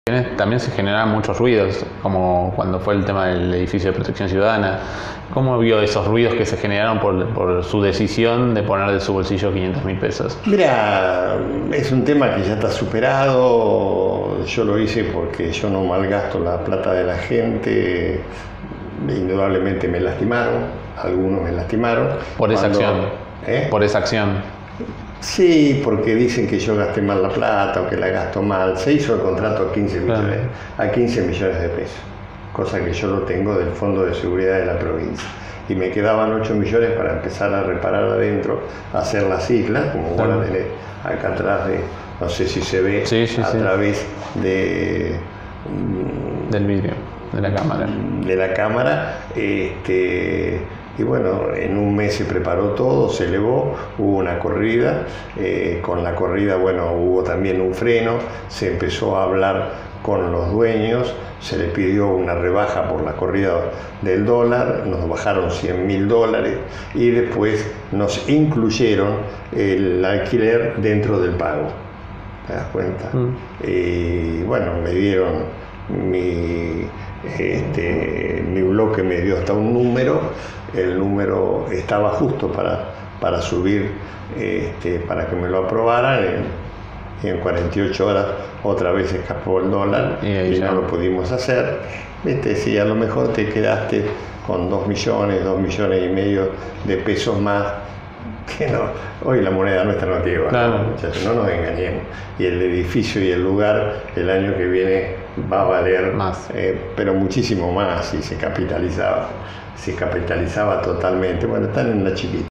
También se generaban muchos ruidos, como cuando fue el tema del edificio de protección ciudadana. ¿Cómo vio esos ruidos que se generaron por su decisión de poner de su bolsillo 500.000 pesos? Mira, es un tema que ya está superado. Yo lo hice porque yo no malgasto la plata de la gente. Indudablemente me lastimaron, algunos me lastimaron. Por esa acción. Por esa acción. Sí, porque dicen que yo gasté mal la plata o que la gasto mal. Se hizo el contrato a 15 millones de pesos, cosa que yo lo tengo del Fondo de Seguridad de la provincia. Y me quedaban 8 millones para empezar a reparar adentro, hacer las islas, como vos la tenés acá atrás, no sé si se ve través del vidrio, de la cámara. De la cámara. Y bueno, en un mes se preparó todo, se elevó, hubo una corrida, con la corrida, bueno, hubo también un freno, se empezó a hablar con los dueños, se le pidió una rebaja por la corrida del dólar, nos bajaron $100.000 y después nos incluyeron el alquiler dentro del pago, ¿te das cuenta? Y bueno, me dieron mi bloque, me dio hasta un número. El número estaba justo para subir, para que me lo aprobaran, y en 48 horas otra vez escapó el dólar y no lo pudimos hacer. Sí, a lo mejor te quedaste con 2 millones, 2 millones y medio de pesos más, que no, hoy la moneda nuestra no tiene valor, muchachos, no nos engañemos. Y el edificio y el lugar el año que viene va a valer más, pero muchísimo más, y se capitalizaba totalmente. Bueno, están en la chiquita.